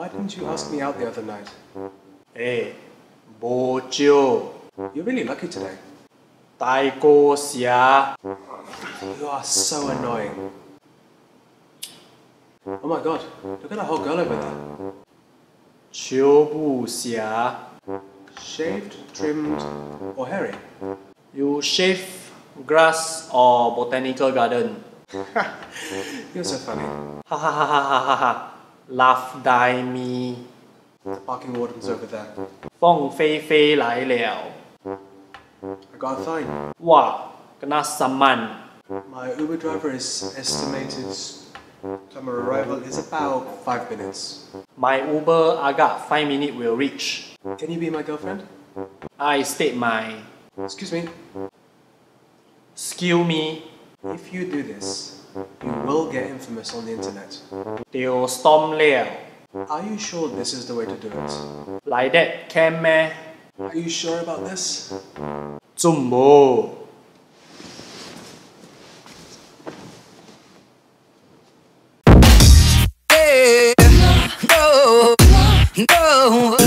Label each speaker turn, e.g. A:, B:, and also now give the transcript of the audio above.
A: Why didn't you ask me out the other night?
B: Hey, Bo Jiu,
A: You're really lucky today.
B: Tai Go Xia.
A: You are so annoying. Oh my god, look at that whole girl over there.
B: Qiu Bu Xia.
A: Shaved, trimmed, or hairy?
B: You shave grass or botanical garden?
A: You're so funny.
B: Ha ha ha ha ha ha ha. Laugh die me.
A: The parking warden's over there.
B: 风飞飞来了。
A: I got a fine.
B: 哇，kena saman.
A: My Uber driver is estimated time of arrival is about 5 minutes.
B: My Uber agak 5 minutes will reach.
A: Can you be my girlfriend?
B: I state my.
A: Excuse me.
B: Excuse me.
A: If you do this, you will get infamous on the internet.
B: 掉 storm 了。
A: Are you sure this is the way to do it?
B: Like that can 咩？
A: Are you sure about this?
B: 仲冇。
C: No, no.